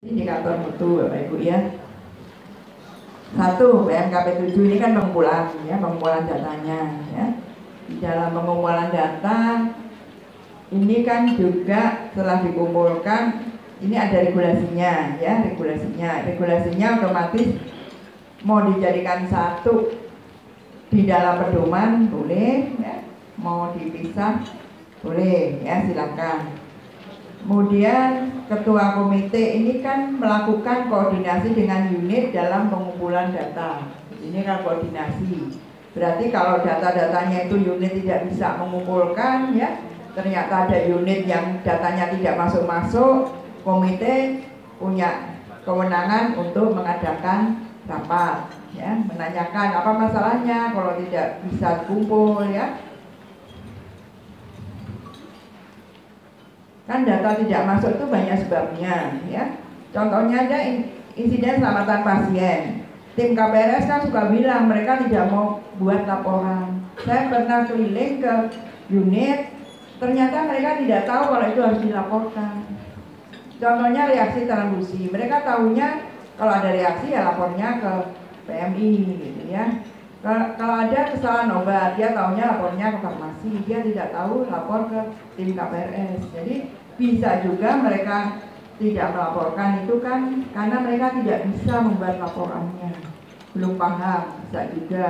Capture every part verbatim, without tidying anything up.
Indikator mutu Bapak Ibu ya. Satu, P M K P tujuh ini kan pengumpulan ya, pengumpulan datanya ya. Di dalam pengumpulan data ini kan juga telah dikumpulkan, ini ada regulasinya ya, regulasinya. Regulasinya otomatis mau dijadikan satu di dalam pedoman boleh ya, mau dipisah boleh ya, silakan. Kemudian ketua komite ini kan melakukan koordinasi dengan unit dalam pengumpulan data. Ini kan koordinasi. Berarti kalau data-datanya itu unit tidak bisa mengumpulkan ya, ternyata ada unit yang datanya tidak masuk-masuk, komite punya kewenangan untuk mengadakan rapat ya, menanyakan apa masalahnya kalau tidak bisa kumpul ya. Kan data tidak masuk itu banyak sebabnya ya. Contohnya aja insiden selamatan pasien. Tim K P R S kan suka bilang mereka tidak mau buat laporan. Saya pernah keliling ke unit, ternyata mereka tidak tahu kalau itu harus dilaporkan. Contohnya reaksi transfusi, mereka tahunya kalau ada reaksi ya lapornya ke P M I gitu ya. Kalau ada kesalahan obat, dia tahunya lapornya ke farmasi, dia tidak tahu lapor ke tim K P R S. Jadi bisa juga mereka tidak melaporkan itu kan karena mereka tidak bisa membuat laporannya, belum paham, bisa juga.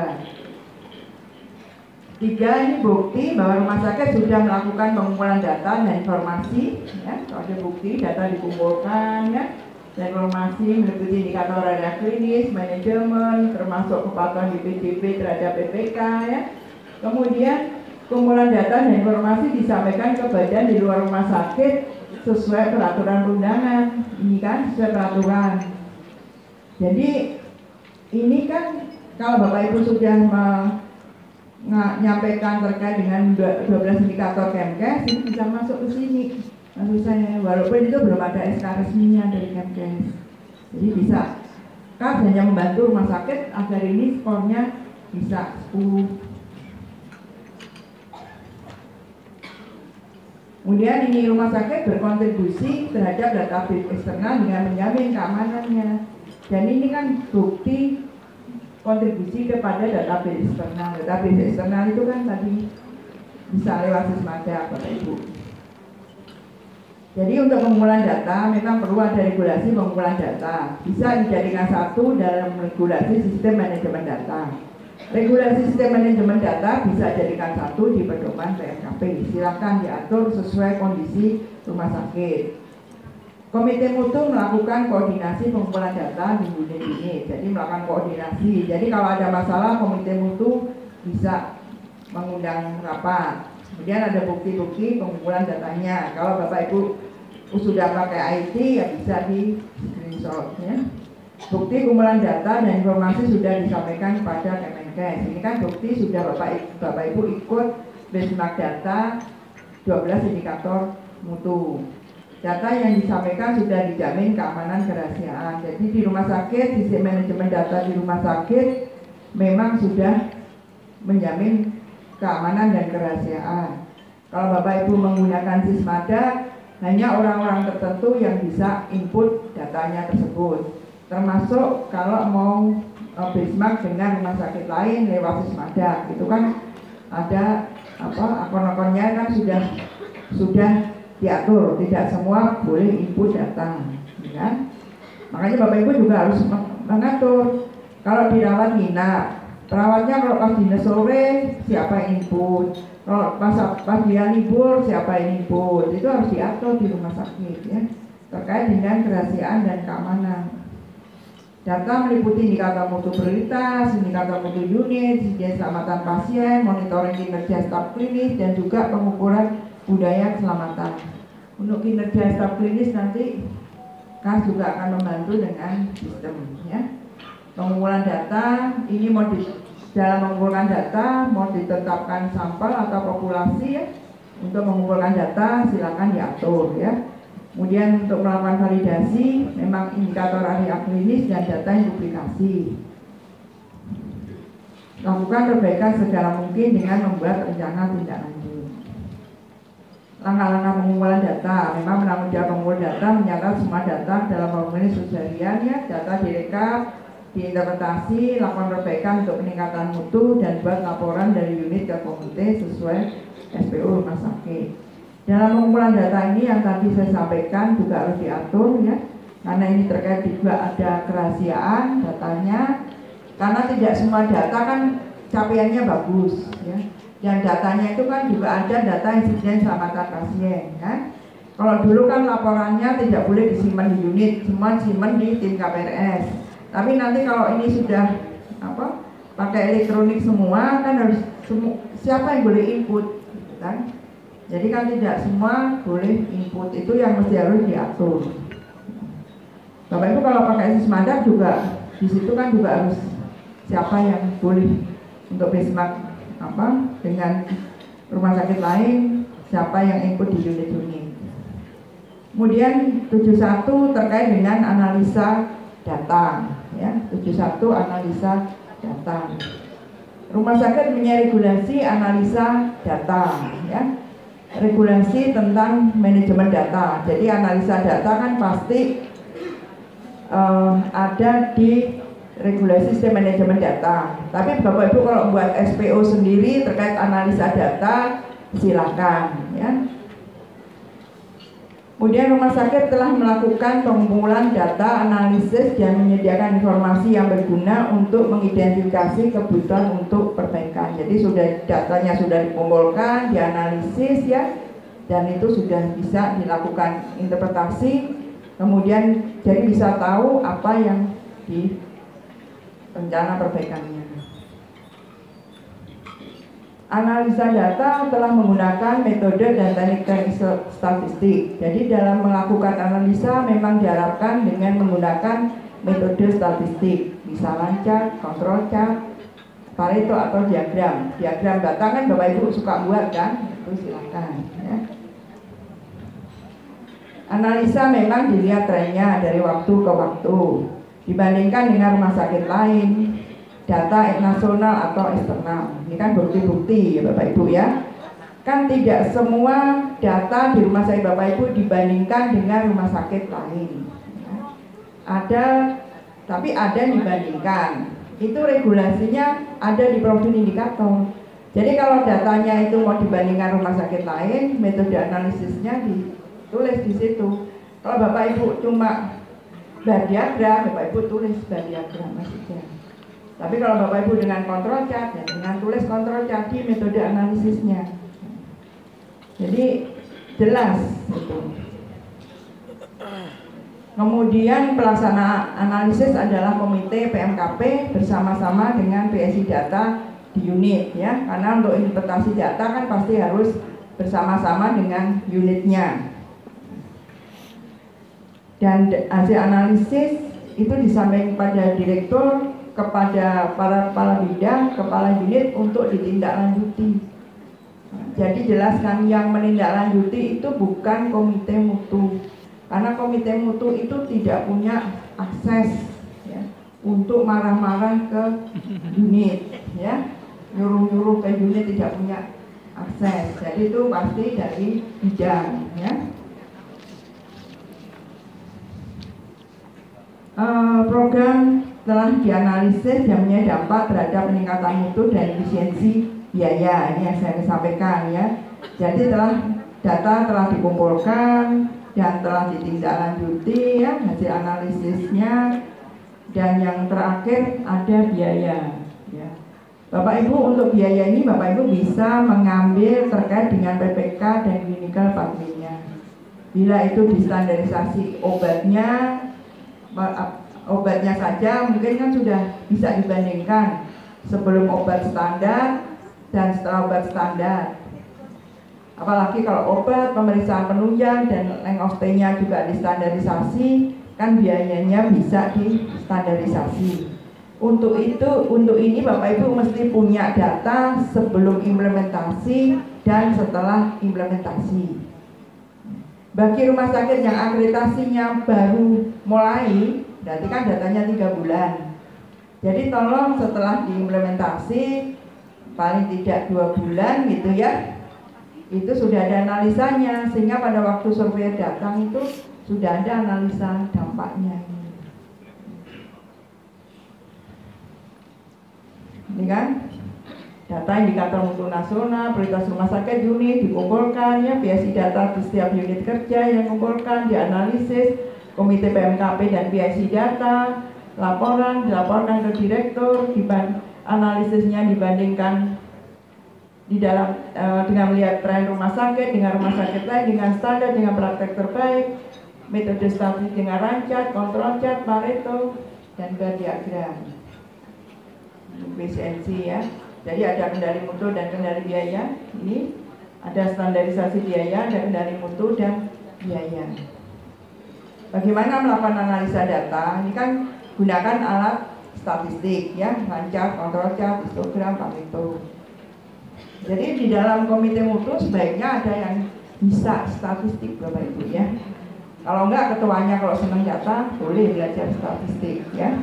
Tiga, ini bukti bahwa rumah sakit sudah melakukan pengumpulan data dan informasi ya. Kalau ada bukti data dikumpulkan ya, dan informasi meliputi indikator radar klinis, manajemen, termasuk kepatuhan B P J P terhadap P P K ya. Kemudian kumpulan data dan informasi disampaikan ke badan di luar rumah sakit sesuai peraturan undangan. Ini kan sesuai peraturan. Jadi ini kan kalau Bapak Ibu sudah menyampaikan terkait dengan dua belas indikator Kemkes, ini bisa masuk ke sini. Maksud saya, walaupun itu belum ada S K resminya dari Kemkes, jadi bisa. K A S hanya membantu rumah sakit agar ini skornya bisa sepuluh. Kemudian ini rumah sakit berkontribusi terhadap database eksternal dengan menjamin keamanannya. Dan ini kan bukti kontribusi kepada database eksternal. Database eksternal itu kan tadi bisa lewat Sismada, Bapak Ibu. Jadi untuk pengumpulan data memang perlu ada regulasi pengumpulan data. Bisa dijadikan satu dalam regulasi sistem manajemen data. Regulasi sistem manajemen data bisa jadikan satu di pedoman P M K P. Silakan diatur sesuai kondisi rumah sakit. Komite mutu melakukan koordinasi pengumpulan data di unit ini. Jadi melakukan koordinasi. Jadi kalau ada masalah komite mutu bisa mengundang rapat. Kemudian ada bukti-bukti pengumpulan datanya. Kalau Bapak Ibu sudah pakai I T ya bisa di screenshot ya. Bukti kumpulan data dan informasi sudah disampaikan kepada Kemenkes. Ini kan bukti sudah Bapak, Bapak Ibu ikut benchmark data dua belas indikator mutu. Data yang disampaikan sudah dijamin keamanan kerahasiaan. Jadi di rumah sakit, sistem manajemen data di rumah sakit memang sudah menjamin keamanan dan kerahasiaan. Kalau Bapak Ibu menggunakan Sismada, hanya orang-orang tertentu yang bisa input datanya tersebut. Termasuk kalau mau benchmark dengan rumah sakit lain lewat Sismada, itu kan ada apa akun-akunnya kan sudah sudah diatur, tidak semua boleh input data, ya. Makanya Bapak Ibu juga harus mengatur. Kalau dirawat inap, perawatnya kalau pas dinas sore siapa yang input, kalau pas pas dia libur siapa yang input, itu harus diatur di rumah sakit ya, terkait dengan kerahasiaan dan keamanan. Data meliputi indikator mutu prioritas, indikator mutu unit, insiden keselamatan pasien, monitoring kinerja staf klinis, dan juga pengukuran budaya keselamatan. Untuk kinerja staf klinis nanti K A S juga akan membantu dengan sistem ya. Pengumpulan data ini mau di, dalam mengumpulkan data mau ditetapkan sampel atau populasi ya. Untuk mengumpulkan data silakan diatur ya. Kemudian untuk melakukan validasi memang indikator area klinis dan data yang duplikasi. Lakukan perbaikan segala mungkin dengan membuat rencana tindak lanjut. langkah-langkah pengumpulan data. Memang penanggung jawab pengumpul data mencatat semua data dalam formulir harian ya, data direkap, diinterpretasi, lakukan perbaikan untuk peningkatan mutu, dan buat laporan dari unit ke komite sesuai S P O rumah sakit. Dalam pengumpulan data ini yang tadi saya sampaikan juga harus diatur ya, karena ini terkait juga ada kerahasiaan datanya, karena tidak semua data kan capaiannya bagus ya, dan datanya itu kan juga ada data insiden keselamatan pasien ya. Kalau dulu kan laporannya tidak boleh disimpan di unit, semua disimpan di tim K P R S. Tapi nanti kalau ini sudah apa pakai elektronik semua kan harus semu, siapa yang boleh input gitu kan. Jadi kan tidak semua boleh input, itu yang mesti harus diatur. Bapak Ibu kalau pakai Sismanda juga di situ kan juga harus siapa yang boleh untuk Bismarck apa dengan rumah sakit lain, siapa yang input di unit-unit. Kemudian tujuh puluh satu terkait dengan analisa data ya, tujuh puluh satu analisa data. Rumah sakit punya regulasi analisa data ya. Regulasi tentang manajemen data. Jadi analisa data kan pasti uh, ada di regulasi sistem manajemen data. Tapi Bapak Ibu kalau buat S P O sendiri terkait analisa data silakan ya. Kemudian rumah sakit telah melakukan pengumpulan data, analisis, dan menyediakan informasi yang berguna untuk mengidentifikasi kebutuhan untuk perbaikan. Jadi sudah datanya sudah dikumpulkan, dianalisis ya, dan itu sudah bisa dilakukan interpretasi. Kemudian jadi bisa tahu apa yang di rencana perbaikannya. Analisa data telah menggunakan metode dan teknik statistik. Jadi dalam melakukan analisa memang diharapkan dengan menggunakan metode statistik, misalnya chart, kontrol chart, Pareto atau diagram. Diagram data kan Bapak Ibu suka buat kan? Itu silakan. Ya. Analisa memang dilihat trennya dari waktu ke waktu, dibandingkan dengan rumah sakit lain. Data nasional atau eksternal, ini kan bukti-bukti ya Bapak Ibu ya. Kan tidak semua data di rumah sakit Bapak Ibu dibandingkan dengan rumah sakit lain ya. Ada, tapi ada dibandingkan. Itu regulasinya ada di profil indikator. Jadi kalau datanya itu mau dibandingkan rumah sakit lain, metode analisisnya ditulis di situ. Kalau Bapak Ibu cuma bar diagram, Bapak Ibu tulis bar diagram maksudnya. Tapi kalau Bapak Ibu dengan kontrol chart, ya dengan tulis kontrol chart di metode analisisnya. Jadi jelas itu. Kemudian pelaksana analisis adalah komite P M K P bersama-sama dengan P S I data di unit ya. Karena untuk interpretasi data kan pasti harus bersama-sama dengan unitnya. Dan hasil analisis itu disampaikan pada direktur, kepada para kepala bidang, kepala unit untuk ditindaklanjuti. Jadi jelaskan yang menindaklanjuti itu bukan komite mutu, karena komite mutu itu tidak punya akses ya, untuk marah-marah ke unit, ya, nyuruh-nyuruh ke unit tidak punya akses. Jadi itu pasti dari bidang, ya. Uh, program telah dianalisis dan punya dampak terhadap peningkatan mutu dan efisiensi biaya. Ini yang saya sampaikan ya. Jadi telah data telah dikumpulkan dan telah ditindaklanjuti ya hasil analisisnya, dan yang terakhir ada biaya. Ya. Bapak Ibu untuk biaya ini Bapak Ibu bisa mengambil terkait dengan P P K dan clinical pathway-nya. Bila itu distandarisasi obatnya, obatnya saja mungkin kan sudah bisa dibandingkan sebelum obat standar dan setelah obat standar. Apalagi kalau obat, pemeriksaan penunjang dan length of stay-nya juga distandarisasi, kan biayanya bisa distandarisasi. Untuk itu, untuk ini Bapak Ibu mesti punya data sebelum implementasi dan setelah implementasi. Bagi rumah sakit yang akreditasinya baru mulai, berarti kan datanya tiga bulan. Jadi tolong setelah diimplementasi paling tidak dua bulan gitu ya, itu sudah ada analisanya, sehingga pada waktu surveyor datang itu sudah ada analisa dampaknya. Ini kan data indikator mutu nasional, prioritas rumah sakit unit dikumpulkan, ya, P S I data di setiap unit kerja yang kumpulkan, dianalisis, komite P M K P dan P S I data, laporan dilaporkan ke direktur, diban analisisnya dibandingkan di dalam e, dengan melihat tren rumah sakit dengan rumah sakit lain, dengan standar, dengan praktek terbaik, metode statistik dengan rancat, kontrol chart, Pareto, dan bar diagram, efisiensi, ya. Jadi ada kendali mutu dan kendali biaya. Ini ada standarisasi biaya, ada kendali mutu dan biaya. Bagaimana melakukan analisa data? Ini kan gunakan alat statistik, ya, rancat, kontrol chart, histogram, Pareto. Jadi di dalam komite mutu sebaiknya ada yang bisa statistik, Bapak Ibu, ya. Kalau enggak, ketuanya kalau senang data boleh belajar statistik, ya.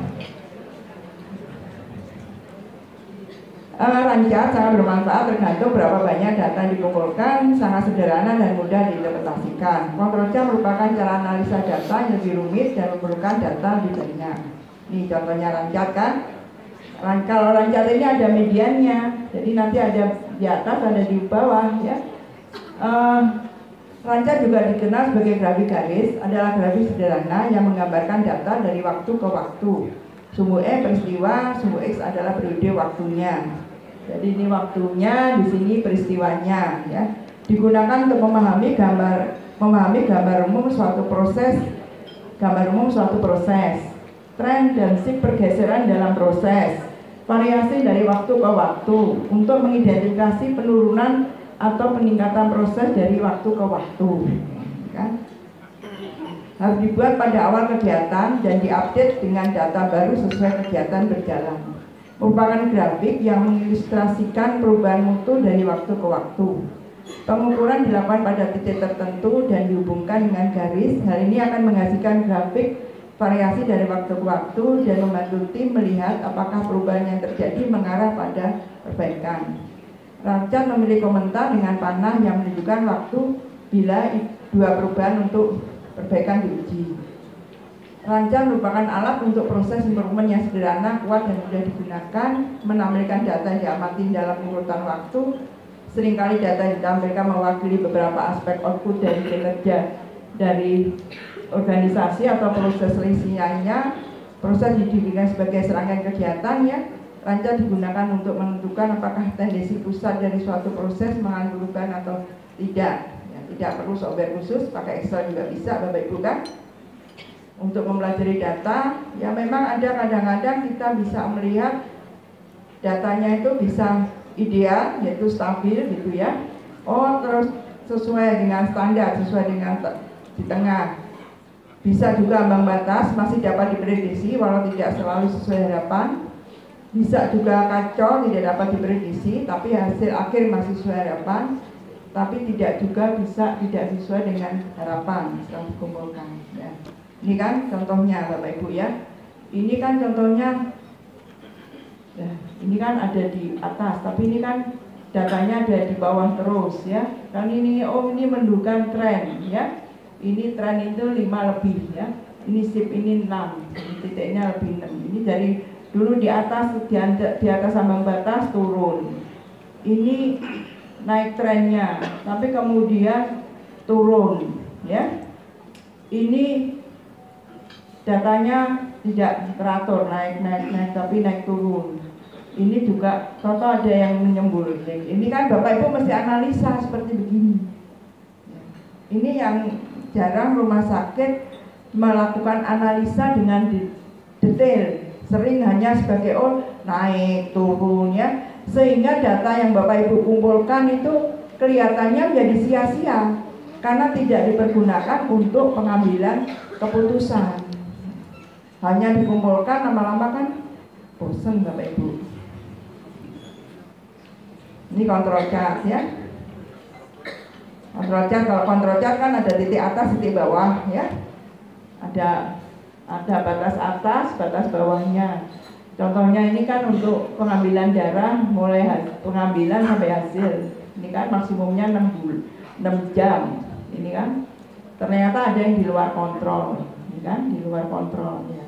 Uh, rancat sangat bermanfaat tergantung berapa banyak data yang dikumpulkan, sangat sederhana dan mudah diinterpretasikan. Kontrol chart merupakan cara analisa data yang lebih rumit dan memerlukan data lebih banyak. Ini contohnya rancat, kan? Kalau rancat ini ada mediannya, jadi nanti ada di atas, ada di bawah, ya. Uh, rancat juga dikenal sebagai grafik garis, adalah grafik sederhana yang menggambarkan data dari waktu ke waktu. Sumbu E peristiwa, sumbu X adalah periode waktunya. Jadi ini waktunya, di sini peristiwanya, ya. Digunakan untuk memahami gambar, memahami gambar umum suatu proses, gambar umum suatu proses, tren dan sik pergeseran dalam proses, variasi dari waktu ke waktu, untuk mengidentifikasi penurunan atau peningkatan proses dari waktu ke waktu, kan? Harus dibuat pada awal kegiatan dan diupdate dengan data baru sesuai kegiatan berjalan. Merupakan grafik yang mengilustrasikan perubahan mutu dari waktu ke waktu. Pengukuran dilakukan pada titik tertentu dan dihubungkan dengan garis. Hal ini akan menghasilkan grafik variasi dari waktu ke waktu dan membantu tim melihat apakah perubahan yang terjadi mengarah pada perbaikan. Rancat memiliki komentar dengan panah yang menunjukkan waktu bila dua perubahan untuk perbaikan diuji. Rancat merupakan alat untuk proses improvement yang sederhana, kuat, dan mudah digunakan, menampilkan data yang diamati dalam urutan waktu. Seringkali data yang ditampilkan mewakili beberapa aspek output dari kinerja dari organisasi atau proses selisihnya. Proses didirikan sebagai serangkaian kegiatan, ya. Rancat digunakan untuk menentukan apakah tendensi pusat dari suatu proses mengalami perubahan atau tidak. Ya, tidak perlu software khusus, pakai Excel juga bisa, Bapak Ibu, kan? Untuk mempelajari data, ya memang ada kadang-kadang kita bisa melihat datanya itu bisa ideal, yaitu stabil, gitu, ya. Oh, terus sesuai dengan standar, sesuai dengan di tengah. Bisa juga ambang batas, masih dapat diprediksi walau tidak selalu sesuai harapan. Bisa juga kacau, tidak dapat diprediksi, tapi hasil akhir masih sesuai harapan. Tapi tidak juga bisa tidak sesuai dengan harapan setelah dikumpulkan, ya. Ini kan contohnya, Bapak Ibu, ya. Ini kan contohnya, ya, ini kan ada di atas, tapi ini kan datanya ada di bawah terus, ya. Kan ini, oh ini menunjukkan tren, ya. Ini tren itu lima lebih, ya. Ini sip ini enam, ini titiknya lebih enam. Ini dari dulu di atas, di, di atas ambang batas turun. Ini naik trennya, tapi kemudian turun, ya. Ini datanya tidak teratur, naik naik naik tapi naik turun. Ini juga contoh ada yang menyembul. Ini kan Bapak Ibu mesti analisa seperti begini. Ini yang jarang rumah sakit melakukan analisa dengan detail. Sering hanya sebagai oh naik turun, ya. Sehingga data yang Bapak Ibu kumpulkan itu kelihatannya menjadi sia-sia karena tidak dipergunakan untuk pengambilan keputusan. Hanya dikumpulkan, lama-lama kan bosan, Bapak Ibu. Ini kontrol chart, ya. Kontrol chart, kalau kontrol chart kan ada titik atas, titik bawah, ya. Ada ada batas atas, batas bawahnya. Contohnya ini kan untuk pengambilan darah, mulai pengambilan sampai hasil. Ini kan maksimumnya enam jam. Ini kan ternyata ada yang di luar kontrol. Ini kan di luar kontrol ya.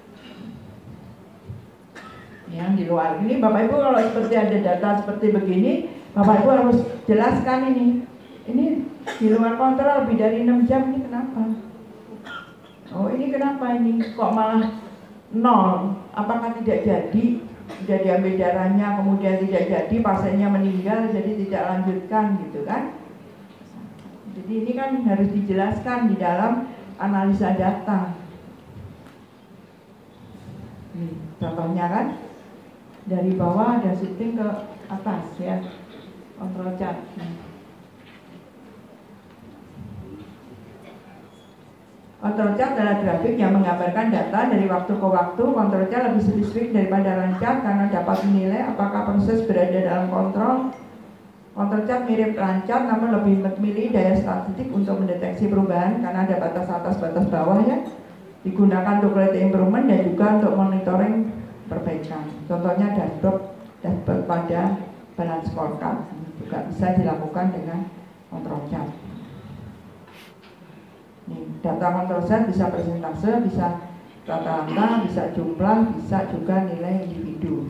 Yang di luar ini Bapak Ibu kalau seperti ada data seperti begini, Bapak Ibu harus jelaskan ini. Ini di luar kontrol lebih dari enam jam, ini kenapa? Oh ini kenapa ini kok malah nol? Apakah tidak jadi? Tidak diambil darahnya, kemudian tidak jadi, pasiennya meninggal, jadi tidak lanjutkan gitu kan? Jadi ini kan harus dijelaskan di dalam analisa data. Nih, contohnya kan dari bawah ada shifting ke atas ya, kontrol chart. Kontrol chart adalah grafik yang menggambarkan data dari waktu ke waktu. Kontrol chart lebih spesifik daripada line chart karena dapat menilai apakah proses berada dalam kontrol. Kontrol chart mirip line chart namun lebih memilih daya statistik untuk mendeteksi perubahan karena ada batas atas batas bawah ya. Digunakan untuk quality improvement dan juga untuk monitoring perbaikan. Contohnya dashboard dashboard pada balance scorecard juga bisa dilakukan dengan kontrol chart. Nih, data kontrol chart bisa persentase, bisa rata-rata, bisa jumlah, bisa juga nilai individu.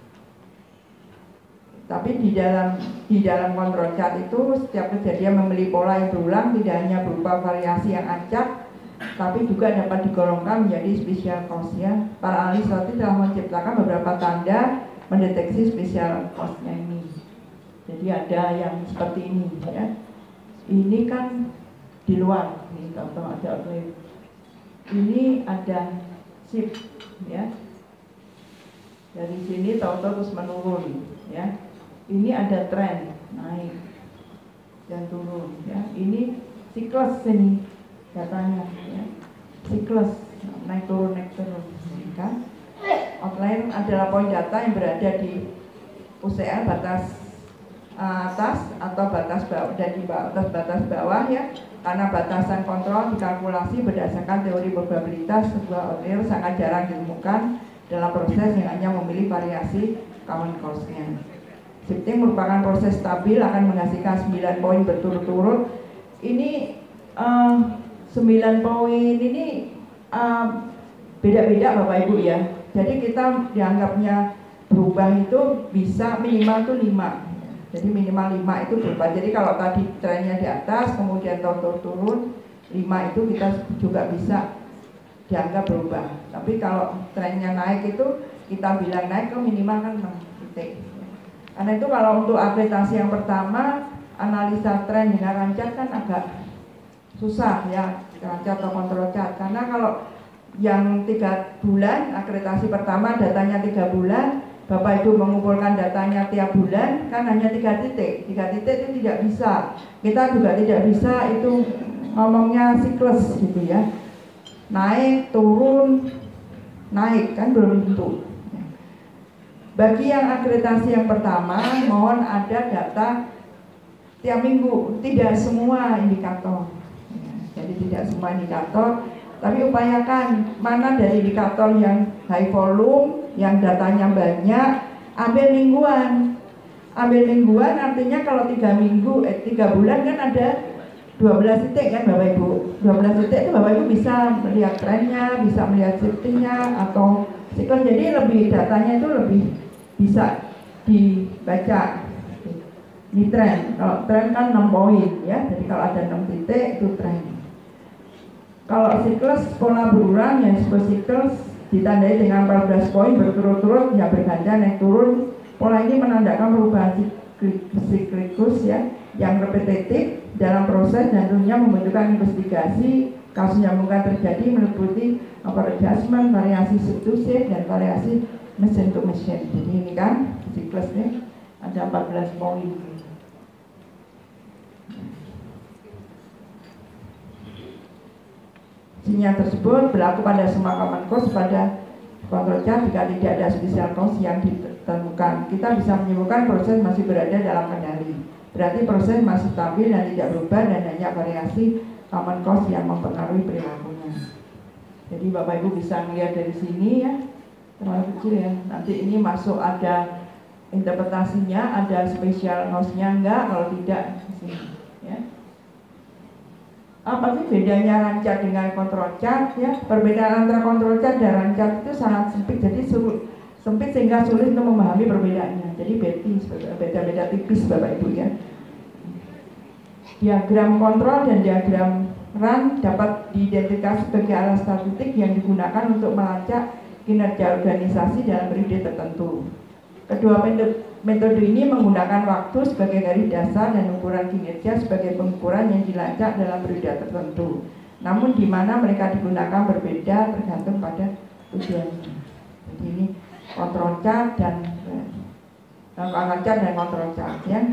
Tapi di dalam di dalam kontrol chart itu setiap kejadian memiliki pola yang berulang, tidak hanya berupa variasi yang acak, tapi juga dapat digolongkan menjadi special cost ya. Para ahli statistik telah menciptakan beberapa tanda mendeteksi special cost-nya ini. Jadi ada yang seperti ini ya. Ini kan di luar, ini contoh ada outlier. Ini ada shift ya. Dari sini tahu-tahu terus menurun ya. Ini ada tren naik dan turun ya. Ini siklus ini datanya ya. Siklus naik turun naik turun kan. Outlier adalah poin data yang berada di U C L batas atas atau batas bawah dan di atas batas bawah ya. Karena batasan kontrol dikalkulasi berdasarkan teori probabilitas, sebuah outlier sangat jarang ditemukan dalam proses yang hanya memilih variasi common cost-nya. Shifting merupakan proses stabil akan menghasilkan sembilan poin berturut-turut. Ini uh, sembilan poin ini uh, beda-beda Bapak Ibu ya. Jadi kita dianggapnya berubah itu bisa minimal itu lima. Jadi minimal lima itu berubah. Jadi kalau tadi trennya di atas, kemudian turun-turun, lima itu kita juga bisa dianggap berubah. Tapi kalau trennya naik itu kita bilang naik ke minimal kan enam titik. Karena itu kalau untuk akreditasi yang pertama, analisa tren dengan rancat kan agak susah ya, rancat atau kontrol chart. Karena kalau yang tiga bulan, akreditasi pertama datanya tiga bulan, Bapak Ibu mengumpulkan datanya tiap bulan kan hanya tiga titik, tiga titik itu tidak bisa. Kita juga tidak bisa itu ngomongnya siklus gitu ya. Naik, turun, naik kan belum tentu. Bagi yang akreditasi yang pertama, mohon ada data tiap minggu, tidak semua indikator. Jadi tidak semua indikator, tapi upayakan mana dari indikator yang high volume, yang datanya banyak, ambil mingguan. Ambil mingguan artinya kalau tiga minggu, eh tiga bulan kan ada dua belas titik kan Bapak Ibu. dua belas titik itu Bapak Ibu bisa melihat trennya, bisa melihat shiftingnya atau siklus. Jadi lebih datanya itu lebih bisa dibaca. Ini tren. Kalau tren kan enam poin ya. Jadi kalau ada enam titik itu tren. Kalau siklus pola berulang yang disebut siklus ditandai dengan empat belas poin berturut-turut yang bergantian naik turun. Pola ini menandakan perubahan siklikus ya yang repetitif dalam proses dan tentunya membutuhkan investigasi. Kasus nyambungkan terjadi meliputi adjustment, variasi shift to shift dan variasi mesin to mesin. Jadi ini kan siklusnya ada empat belas poin. Sinyal tersebut berlaku pada semua common cost pada kontrol chart jika tidak ada special cost yang ditemukan. Kita bisa menyimpulkan proses masih berada dalam kendali. Berarti proses masih stabil dan tidak berubah dan hanya variasi common cost yang mempengaruhi perilakunya. Jadi Bapak Ibu bisa melihat dari sini ya, terlalu kecil ya. Nanti ini masuk ada interpretasinya, ada special house-nya enggak, kalau tidak di sini ya. Apa sih bedanya rancat dengan control chart ya? Perbedaan antara control chart dan rancat itu sangat sempit, jadi sulit, sempit sehingga sulit untuk memahami perbedaannya. Jadi beda-beda tipis Bapak Ibu ya. Diagram kontrol dan diagram run dapat diidentifikasi sebagai alat statistik yang digunakan untuk melacak kinerja organisasi dalam periode tertentu. Kedua metode ini menggunakan waktu sebagai garis dasar dan ukuran kinerja sebagai pengukuran yang dilacak dalam periode tertentu. Namun di mana mereka digunakan berbeda tergantung pada tujuannya. Jadi ini kontrol chart dan kontrol chart dan kontrol chart ya.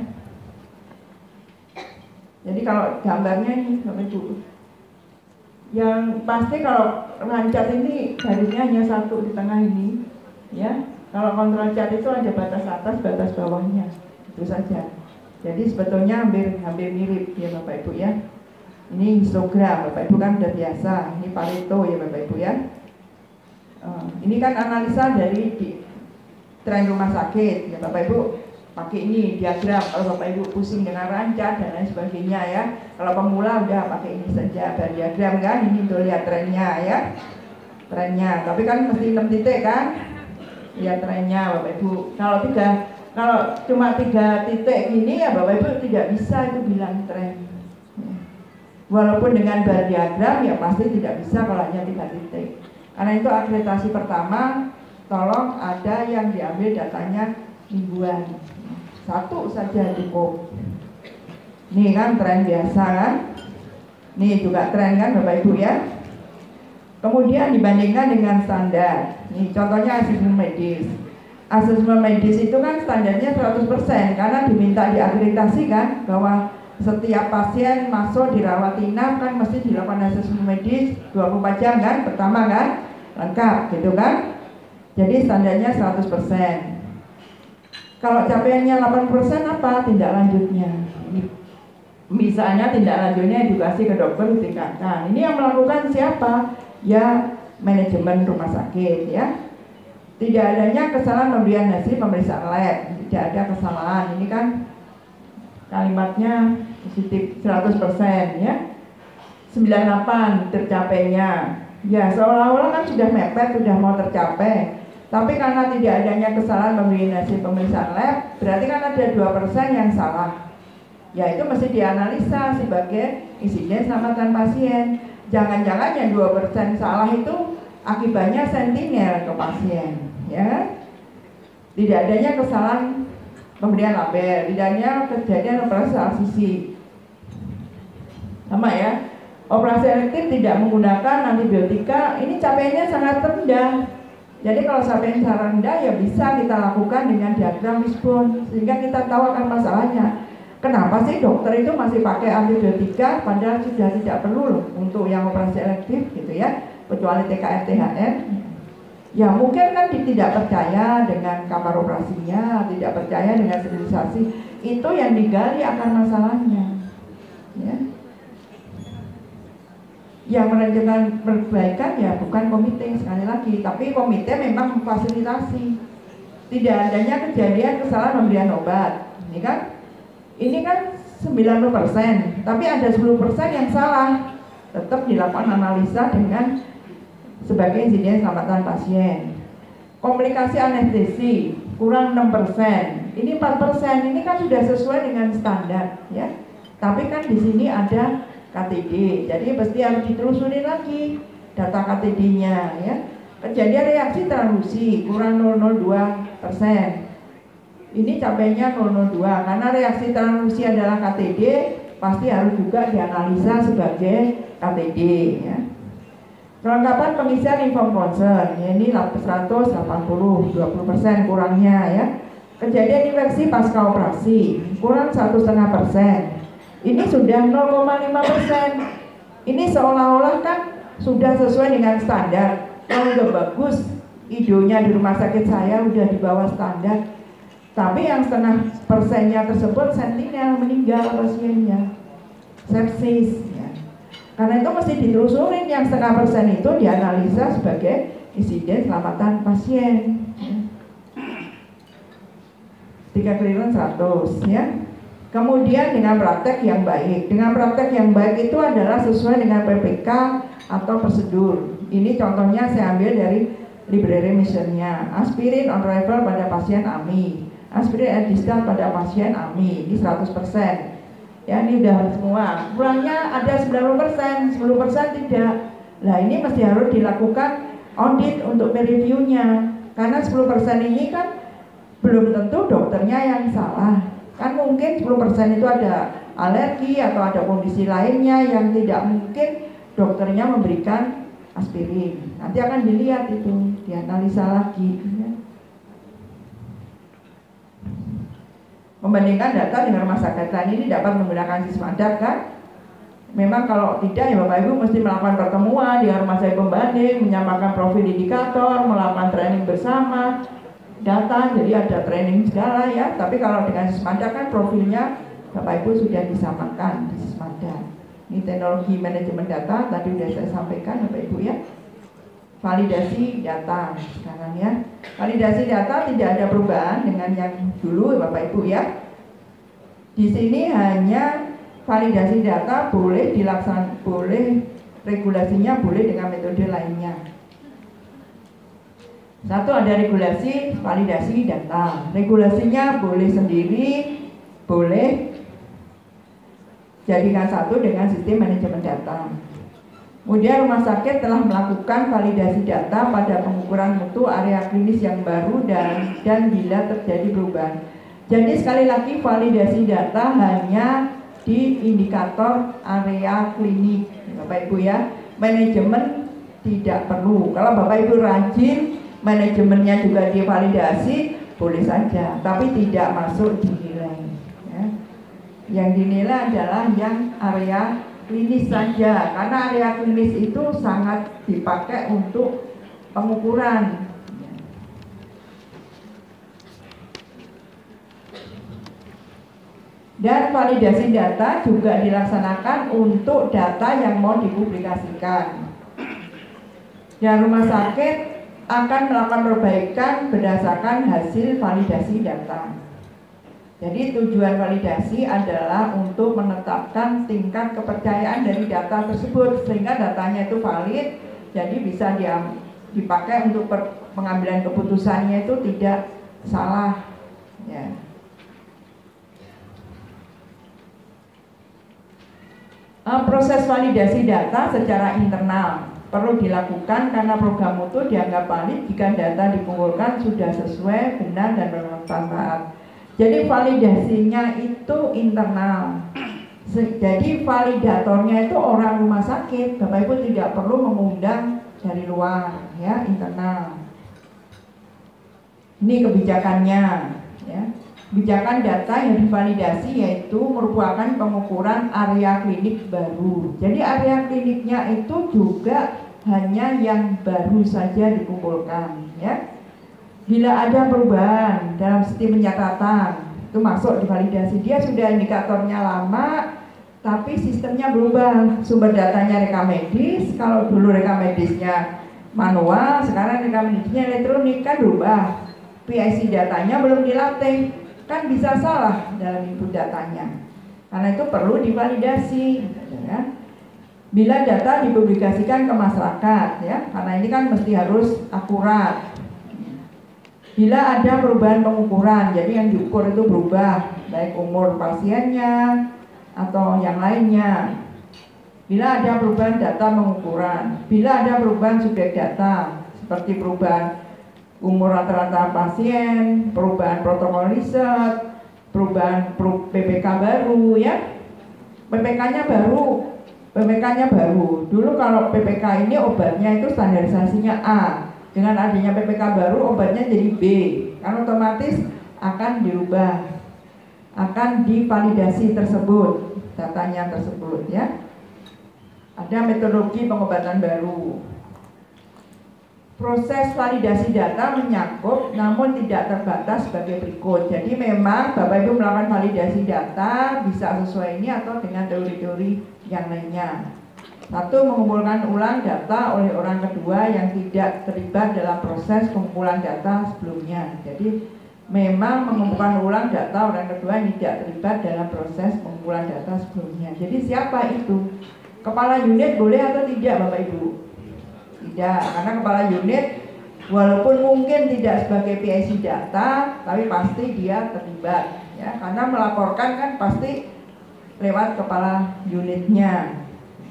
Jadi kalau gambarnya ini Bapak Ibu, yang pasti kalau rancat ini garisnya hanya satu di tengah ini ya. Kalau kontrol chart itu ada batas atas, batas bawahnya, itu saja. Jadi sebetulnya hampir hampir mirip ya Bapak Ibu ya. Ini histogram, Bapak Ibu kan sudah biasa. Ini Pareto ya Bapak Ibu ya. Uh, ini kan analisa dari di, tren rumah sakit ya Bapak Ibu. Pakai ini diagram kalau Bapak Ibu pusing dengan rancat dan lain sebagainya ya. Kalau pemula udah pakai ini saja dan diagram kan, ini untuk lihat trennya ya. Trennya, tapi kan mesti enam titik kan? Lihat trennya Bapak Ibu. Kalau tiga, kalau cuma tiga titik ini ya Bapak Ibu tidak bisa itu bilang tren. Walaupun dengan bar diagram ya pasti tidak bisa kalau hanya tiga titik. Karena itu akreditasi pertama, tolong ada yang diambil datanya mingguan. Satu saja cukup. Nih kan tren biasa kan? Nih juga tren kan Bapak Ibu ya? Kemudian dibandingkan dengan standar. Nih contohnya asesmen medis. Asesmen medis itu kan standarnya seratus persen karena diminta diakreditasi kan bahwa setiap pasien masuk dirawat inap kan mesti dilakukan asesmen medis dua puluh empat jam kan, pertama kan, lengkap gitu kan. Jadi standarnya seratus persen. Kalau capaiannya delapan persen apa tindak lanjutnya? Misalnya tindak lanjutnya edukasi ke dokter ditingkatkan. Ini yang melakukan siapa? Ya manajemen rumah sakit ya. Tidak adanya kesalahan pemberian hasil pemeriksaan lab, tidak ada kesalahan. Ini kan kalimatnya positif seratus persen ya. sembilan puluh delapan tercapainya. Ya seolah-olah kan sudah mepet, sudah mau tercapai. Tapi karena tidak adanya kesalahan pemberian hasil pemeriksaan lab, berarti kan ada dua persen yang salah. Ya itu mesti dianalisa sebagai insiden selamatan pasien. Jangan-jangan yang dua persen salah itu akibatnya sentinel ke pasien, ya. Tidak adanya kesalahan pemberian label, tidak adanya kejadian operasi salah sisi. Sama ya. Operasi elektif tidak menggunakan antibiotika, ini capaiannya sangat rendah. Jadi kalau capaian sangat rendah ya bisa kita lakukan dengan diagram wishbone sehingga kita tahu akan masalahnya. Kenapa sih dokter itu masih pakai antibiotika padahal sudah tidak perlu loh untuk yang operasi elektif gitu ya, kecuali T K R T H M. Ya mungkin kan tidak percaya dengan kamar operasinya, tidak percaya dengan sterilisasi. Itu yang digali akan masalahnya. Ya. Yang merencanakan perbaikan ya bukan komite sekali lagi, tapi komite memang memfasilitasi. Tidak adanya kejadian kesalahan pemberian obat. Ini kan Ini kan sembilan puluh persen, tapi ada sepuluh persen yang salah. Tetap dilakukan analisa dengan sebagai insiden keselamatan pasien. Komplikasi anestesi kurang enam persen. Ini empat persen. Ini kan sudah sesuai dengan standar ya. Tapi kan di sini ada K T D. Jadi pasti harus ditelusuri lagi data K T D-nya ya. Kejadian reaksi transfusi kurang nol nol dua persen. Ini capainya nol nol dua karena reaksi transfusi adalah K T D, pasti harus juga dianalisa sebagai K T D ya. Kelengkapan pengisian inform concern, ya ini seratus delapan puluh, dua puluh persen kurangnya ya. Kejadian infeksi pasca operasi kurang satu koma lima persen. Ini sudah nol koma lima persen. Ini seolah-olah kan sudah sesuai dengan standar. Kalau udah bagus, idonya di rumah sakit saya udah di bawah standar. Tapi yang setengah persennya tersebut sentinel meninggal pasiennya, sepsis ya. Karena itu mesti ditelusurin yang setengah persen itu dianalisa sebagai insiden keselamatan pasien ya. Ketika clearance seratus ya. Kemudian dengan praktek yang baik. Dengan praktek yang baik itu adalah sesuai dengan P P K atau prosedur. Ini contohnya saya ambil dari library mission-nya. Aspirin on arrival pada pasien A M I. Aspirin at distance pada pasien A M I. Ini seratus persen. Ya, ini udah semua. Pulangnya ada sembilan puluh persen, sepuluh persen tidak. Nah, ini mesti harus dilakukan audit untuk peer review-nya. Karena sepuluh persen ini kan belum tentu dokternya yang salah. Kan mungkin sepuluh persen itu ada alergi atau ada kondisi lainnya yang tidak mungkin dokternya memberikan aspirin. Nanti akan dilihat itu, dianalisa lagi ya. Membandingkan data dengan rumah sakit lain ini dapat menggunakan Sismada kan? Memang kalau tidak ya Bapak Ibu mesti melakukan pertemuan dengan rumah sakit pembanding, menyamakan profil indikator, melakukan training bersama data, jadi ada training segala ya. Tapi kalau dengan Sismada kan profilnya Bapak Ibu sudah disamakan di Sismada. Ini teknologi manajemen data tadi sudah saya sampaikan Bapak Ibu ya. Validasi data sekarang ya. Validasi data tidak ada perubahan dengan yang dulu Bapak Ibu ya. Di sini hanya validasi data boleh dilaksanakan, boleh regulasinya boleh dengan metode lainnya. Satu ada regulasi validasi data. Regulasinya boleh sendiri, boleh jadikan satu dengan sistem manajemen data. Kemudian rumah sakit telah melakukan validasi data pada pengukuran mutu area klinis yang baru dan dan bila terjadi perubahan. Jadi sekali lagi validasi data hanya di indikator area klinik, Bapak Ibu ya. Manajemen tidak perlu. Kalau Bapak Ibu rajin, manajemennya juga divalidasi, boleh saja, tapi tidak masuk dinilai. Ya. Yang dinilai adalah yang area klinis saja, karena area klinis itu sangat dipakai untuk pengukuran. Dan validasi data juga dilaksanakan untuk data yang mau dipublikasikan. Dan rumah sakit akan melakukan perbaikan berdasarkan hasil validasi data. Jadi tujuan validasi adalah untuk menetapkan tingkat kepercayaan dari data tersebut sehingga datanya itu valid, jadi bisa dipakai untuk pengambilan keputusannya itu tidak salah. Ya. Proses validasi data secara internal perlu dilakukan karena program mutu dianggap valid jika data dikumpulkan sudah sesuai, benar, dan bermanfaat. Jadi validasinya itu internal. Jadi validatornya itu orang rumah sakit. Bapak Ibu tidak perlu mengundang dari luar, ya, internal. Ini kebijakannya, ya. Kebijakan data yang divalidasi yaitu merupakan pengukuran area klinik baru. Jadi area kliniknya itu juga hanya yang baru saja dikumpulkan, ya. Bila ada perubahan dalam sistem pencatatan, itu masuk divalidasi. Dia sudah indikatornya lama, tapi sistemnya berubah. Sumber datanya rekam medis, kalau dulu rekam medisnya manual, sekarang rekam medisnya elektronik, kan berubah. P I C datanya belum dilatih, kan bisa salah dalam input datanya. Karena itu perlu divalidasi, ya. Bila data dipublikasikan ke masyarakat, ya, karena ini kan mesti harus akurat. Bila ada perubahan pengukuran, jadi yang diukur itu berubah, baik umur pasiennya atau yang lainnya. Bila ada perubahan data pengukuran, bila ada perubahan subjek data, seperti perubahan umur rata-rata pasien, perubahan protokol riset, perubahan P P K baru, ya. P P K-nya baru, P P K-nya baru. Dulu kalau P P K ini obatnya itu standarisasinya A. Dengan adanya P P K baru obatnya jadi B, kan otomatis akan dirubah, akan divalidasi tersebut, datanya tersebut, ya. Ada metodologi pengobatan baru. Proses validasi data menyangkut namun tidak terbatas sebagai berikut. Jadi memang Bapak Ibu melakukan validasi data bisa sesuai ini atau dengan teori-teori yang lainnya. Satu, mengumpulkan ulang data oleh orang kedua yang tidak terlibat dalam proses pengumpulan data sebelumnya. Jadi memang mengumpulkan ulang data orang kedua yang tidak terlibat dalam proses pengumpulan data sebelumnya. Jadi siapa itu? Kepala unit boleh atau tidak Bapak Ibu? Tidak, karena kepala unit walaupun mungkin tidak sebagai P I C data, tapi pasti dia terlibat, ya, karena melaporkan kan pasti lewat kepala unitnya.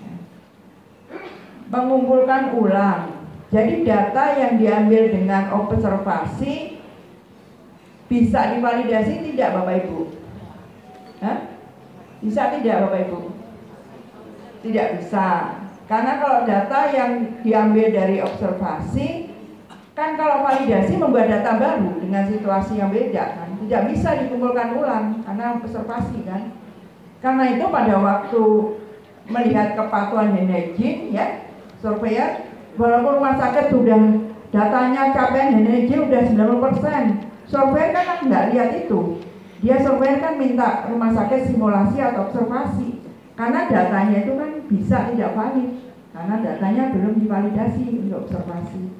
Mengumpulkan ulang, jadi data yang diambil dengan observasi bisa divalidasi tidak Bapak Ibu? Hah? Bisa tidak Bapak Ibu? Tidak bisa, karena kalau data yang diambil dari observasi kan kalau validasi membuat data baru dengan situasi yang beda kan, tidak bisa dikumpulkan ulang karena observasi kan. Karena itu pada waktu melihat kepatuhan Handhygiene, ya, surveyor, walaupun rumah sakit sudah datanya capaian Handhygiene sudah sembilan puluh persen, surveyor kan nggak lihat itu. Dia surveyor kan minta rumah sakit simulasi atau observasi, karena datanya itu kan bisa tidak valid, karena datanya belum divalidasi untuk observasi.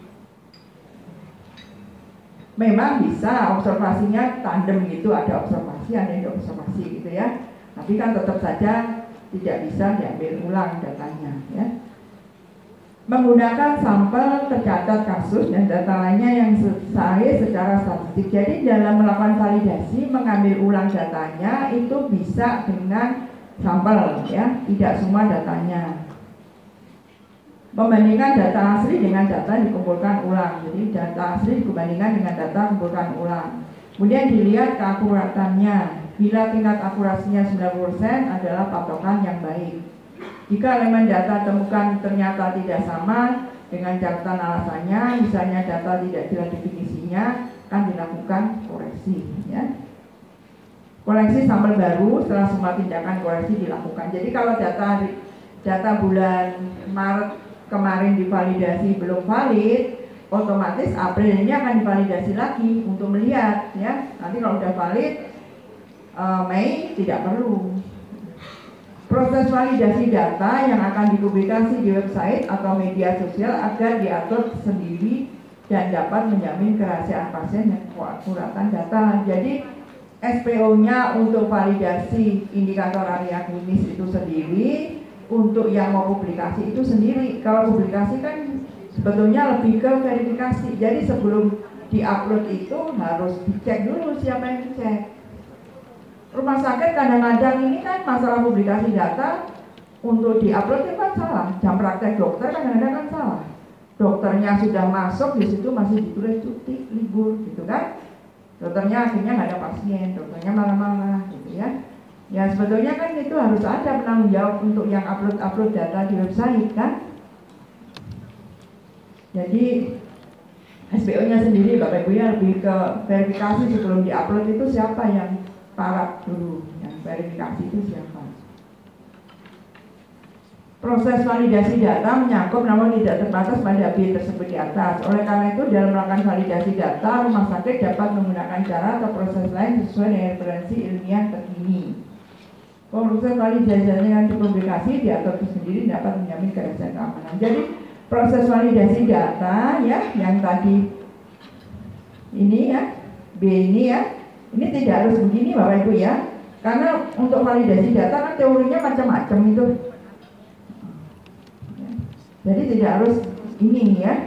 Memang bisa observasinya tandem gitu, ada observasi, ada yang observasi gitu ya. Tapi kan tetap saja tidak bisa diambil ulang datanya, ya. Menggunakan sampel tercatat kasus dan data lainnya yang selesai secara statistik. Jadi dalam melakukan validasi mengambil ulang datanya itu bisa dengan sampel, ya, tidak semua datanya. Membandingkan data asli dengan data dikumpulkan ulang. Jadi data asli dibandingkan dengan data dikumpulkan ulang. Kemudian dilihat keakuratannya. Bila tingkat akurasinya sembilan puluh persen adalah patokan yang baik. Jika elemen data temukan ternyata tidak sama dengan catatan alasannya, misalnya data tidak jelas definisinya, akan dilakukan koreksi, ya. Koreksi sampel baru setelah semua tindakan koreksi dilakukan. Jadi kalau data data bulan Maret kemarin divalidasi belum valid, otomatis April ini akan divalidasi lagi untuk melihat, ya. Nanti kalau udah valid, uh, Mei tidak perlu. Proses validasi data yang akan dipublikasi di website atau media sosial agar diatur sendiri dan dapat menjamin kerahasiaan pasien dan keakuratan data. Jadi S P O-nya untuk validasi indikator area klinis itu sendiri, untuk yang mau publikasi itu sendiri. Kalau publikasi kan sebetulnya lebih ke verifikasi. Jadi sebelum diupload itu harus dicek dulu siapa yang dicek. Rumah sakit kadang-kadang ini kan masalah publikasi data untuk diupload itu kan salah. Jam praktek dokter kadang-kadang kan salah. Dokternya sudah masuk, di situ masih ditulis cuti, libur, gitu kan. Dokternya akhirnya nggak ada pasien, dokternya malah-malah, gitu ya. Ya sebetulnya kan itu harus ada penanggung jawab untuk yang upload-upload data di website kan. Jadi S P O-nya sendiri Bapak Ibu ya lebih ke verifikasi sebelum diupload itu siapa yang paraf dulu, yang verifikasi itu siapa. Proses validasi data menyangkut namun tidak terbatas pada B tersebut di atas. Oleh karena itu dalam melakukan validasi data, rumah sakit dapat menggunakan cara atau proses lain sesuai dengan referensi ilmiah terkini. Proses validasi yang dipublikasi diatur sendiri dapat menjamin kerahasiaan keamanan. Jadi proses validasi data ya yang tadi ini ya, B ini ya, ini tidak harus begini Bapak Ibu ya. Karena untuk validasi data kan teorinya macam-macam itu. Jadi tidak harus ini ya.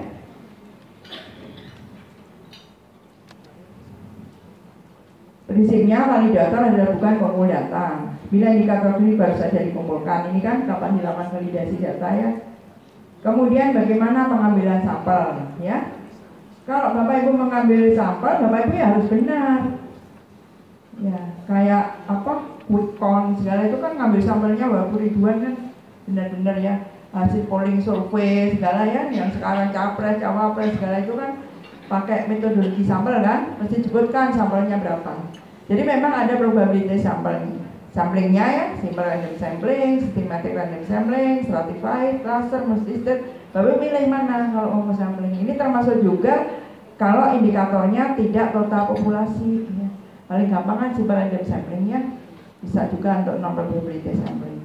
Prinsipnya validator adalah bukan pengumpul data. Bila indikator ini baru saja dikumpulkan, ini kan kapan dilakukan validasi data ya. Kemudian bagaimana pengambilan sampel ya. Kalau Bapak Ibu mengambil sampel, Bapak Ibu ya harus benar. Ya, kayak apa? Quick count segala itu kan ngambil sampelnya walaupun ribuan kan benar-benar ya. Hasil polling survei segala ya, yang sekarang capres, cawapres segala itu kan pakai metodologi sampel kan, mesti sebutkan sampelnya berapa. Jadi memang ada probability sampel, samplingnya ya, simple random sampling, systematic random sampling, stratified, cluster, multistate. Bapak milih mana kalau mau sampling. Ini termasuk juga kalau indikatornya tidak total populasi. Ya. Paling gampang kan simple random samplingnya, bisa juga untuk non probability sampling.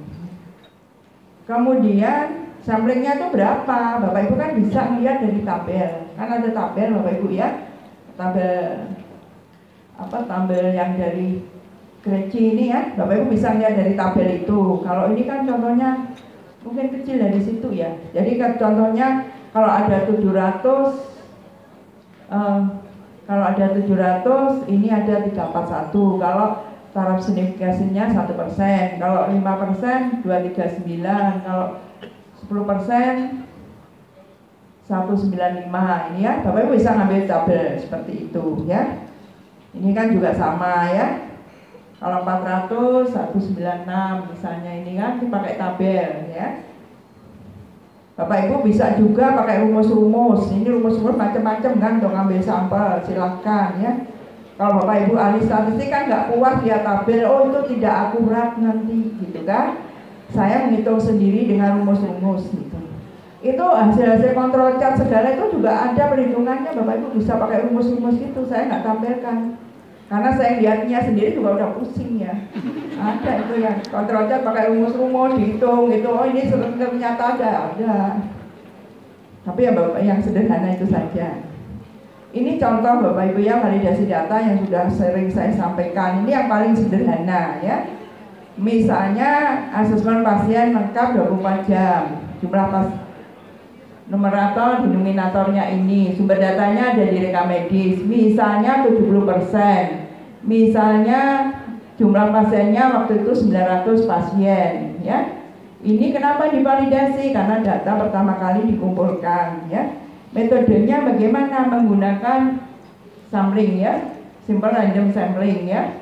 Kemudian samplingnya itu berapa? Bapak Ibu kan bisa melihat dari tabel. Kan ada tabel Bapak Ibu ya. Tabel apa tabel yang dari Greci ini ya, Bapak Ibu bisa lihat dari tabel itu. Kalau ini kan contohnya mungkin kecil dari situ ya. Jadi kan contohnya kalau ada tujuh ratus, eh, kalau ada tujuh ratus, ini ada tiga ratus empat puluh satu. Kalau taraf signifikansinya satu persen, kalau lima persen dua ratus tiga puluh sembilan, kalau sepuluh persen seratus sembilan puluh lima. Ini ya, Bapak Ibu bisa ngambil tabel seperti itu ya. Ini kan juga sama ya. Kalau empat ratus, seratus sembilan puluh enam misalnya, ini kan dipakai tabel ya. Bapak Ibu bisa juga pakai rumus-rumus. Ini rumus-rumus macam-macam kan untuk ngambil sampel, silahkan ya. Kalau Bapak Ibu ahli statistik kan nggak puas lihat tabel, oh itu tidak akurat nanti gitu kan. Saya menghitung sendiri dengan rumus-rumus gitu. Itu hasil-hasil kontrol chart segala itu juga ada perhitungannya. Bapak Ibu bisa pakai rumus-rumus itu, saya nggak tampilkan karena saya lihatnya sendiri juga udah pusing ya. Ada itu yang kontrol chart pakai rumus-rumus dihitung gitu, oh ini ternyata ada ada. Tapi ya Bapak yang sederhana itu saja. Ini contoh Bapak Ibu ya, validasi data yang sudah sering saya sampaikan. Ini yang paling sederhana ya. Misalnya asesmen pasien lengkap dua puluh empat jam, jumlah pas numerator denominatornya ini, sumber datanya ada di rekam medis, misalnya tujuh puluh persen, misalnya jumlah pasiennya waktu itu sembilan ratus pasien ya. Ini kenapa divalidasi? Karena data pertama kali dikumpulkan ya. Metodenya bagaimana? Menggunakan sampling ya, simple random sampling ya.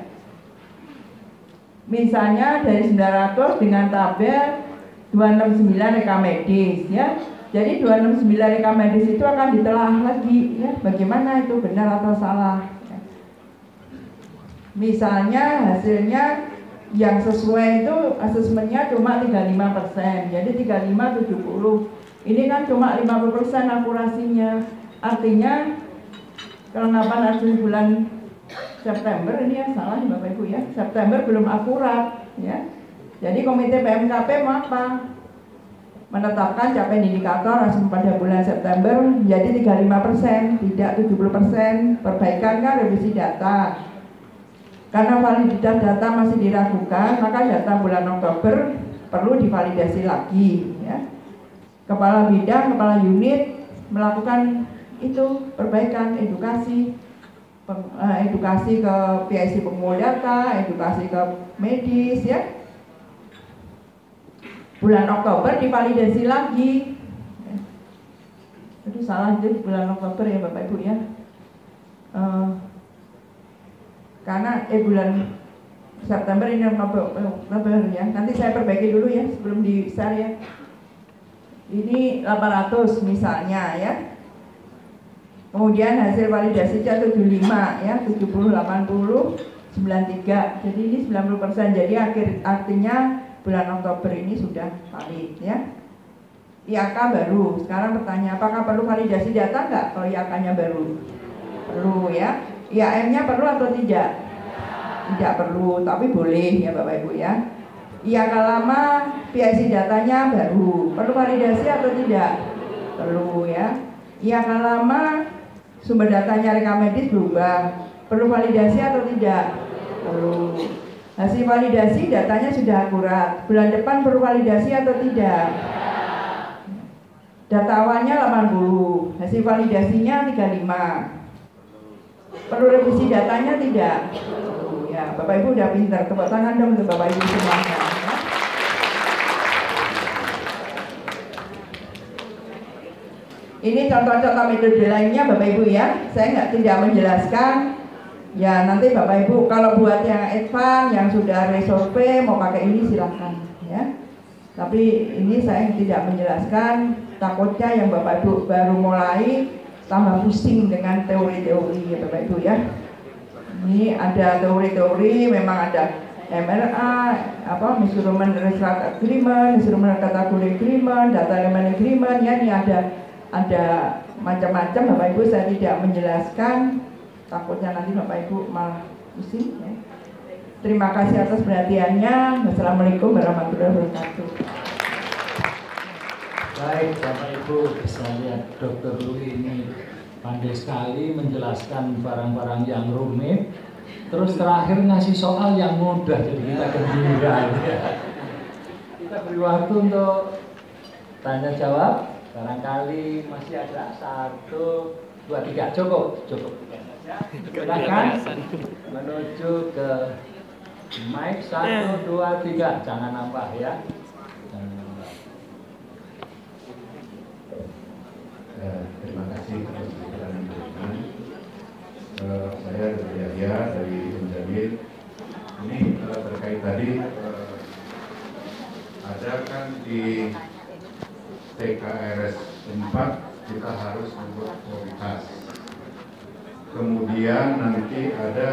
Misalnya dari sembilan ratus dengan tabel dua ratus enam puluh sembilan rekam medis ya. Jadi dua ratus enam puluh sembilan rekam medis itu akan ditelah lagi ya, bagaimana itu benar atau salah ya. Misalnya hasilnya yang sesuai itu asesmennya cuma tiga puluh lima persen, jadi tiga puluh lima tujuh puluh. Ini kan cuma lima puluh persen akurasinya. Artinya kelengkapan hasil bulan September ini yang salah nih Bapak Ibu ya. September belum akurat ya. Jadi komite P M K P mau apa? Menetapkan capaian indikator hasil pada bulan September menjadi tiga puluh lima persen, tidak tujuh puluh persen. Perbaikan kan revisi data. Karena validitas data masih diragukan, maka data bulan Oktober perlu divalidasi lagi ya. Kepala bidang, kepala unit melakukan itu perbaikan, edukasi edukasi ke P I C pengumpul data, edukasi ke medis ya. Bulan Oktober divalidasi lagi. Itu salah itu bulan Oktober ya Bapak Ibu ya. Uh, karena eh bulan September ini Oktober, Oktober ya. Nanti saya perbaiki dulu ya sebelum di share ya. Ini delapan ratus misalnya ya. Kemudian hasil validasinya tujuh puluh lima ya, tujuh puluh, delapan puluh, sembilan puluh tiga. Jadi ini sembilan puluh persen. Jadi akhir artinya bulan Oktober ini sudah valid ya. I A K baru. Sekarang pertanyaan, apakah perlu validasi data enggak kalau I A K-nya baru? Perlu ya. I A M-nya perlu atau tidak? Tidak perlu, tapi boleh ya Bapak Ibu ya. I A K lama, P I C datanya baru. Perlu validasi atau tidak? Perlu ya. I A K lama, sumber datanya rekam medis berubah. Perlu validasi atau tidak? Perlu. Hasil validasi datanya sudah akurat. Bulan depan perlu validasi atau tidak? Data awalnya delapan puluh, hasil validasinya tiga puluh lima. Perlu revisi datanya tidak? Perlu ya. Bapak Ibu udah pintar. Tepuk tangan dong untuk Bapak Ibu semuanya. Ini contoh-contoh metode lainnya Bapak Ibu ya. Saya nggak tidak menjelaskan. Ya nanti Bapak Ibu kalau buat yang advance, yang sudah resurvey mau pakai ini silahkan ya. Tapi ini saya tidak menjelaskan, takutnya yang Bapak Ibu baru mulai tambah pusing dengan teori-teori ya Bapak Ibu ya. Ini ada teori-teori, memang ada M R A, apa measurement result agreement, measurement category agreement, data element agreement ya. Ini ada ada macam-macam Bapak Ibu, saya tidak menjelaskan. Takutnya nanti Bapak Ibu malah pusing ya. Terima kasih atas perhatiannya. Wassalamualaikum warahmatullahi wabarakatuh. Baik Bapak Ibu, bisa lihat Dokter Lui ini pandai sekali menjelaskan barang-barang yang rumit Terus terakhir ngasih soal yang mudah, jadi kita gembira. Kita beri waktu untuk tanya jawab. Barangkali masih ada satu, dua, tiga, cukup, cukup. Silakan menuju ke mic satu, dua, tiga, jangan nambah ya. Jangan nambah. Eh, terima kasih atas kesempatan yang diberikan. Eh, saya Dokter Yahya dari Unjamil. Ini eh, terkait tadi eh, ada kan di T K R S empat kita harus membuat prioritas. Kemudian nanti ada